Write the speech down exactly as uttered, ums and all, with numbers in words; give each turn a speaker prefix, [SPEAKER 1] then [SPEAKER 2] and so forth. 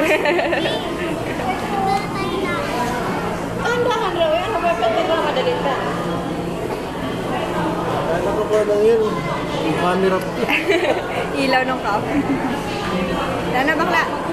[SPEAKER 1] Andahan raw yan. Ano ba pwede lang madalit ka?
[SPEAKER 2] Kaya nakakuha lang yun. Camera.
[SPEAKER 3] Ilaw ng cup. Dana bakla.